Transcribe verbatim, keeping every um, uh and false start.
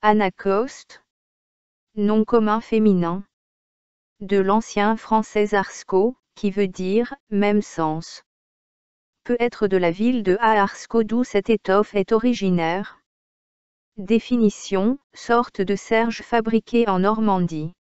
Anacoste. Nom commun féminin. De l'ancien français Arsco, qui veut dire « même sens ». Peut être de la ville de Aarsko d'où cette étoffe est originaire. Définition, sorte de serge fabriquée en Normandie.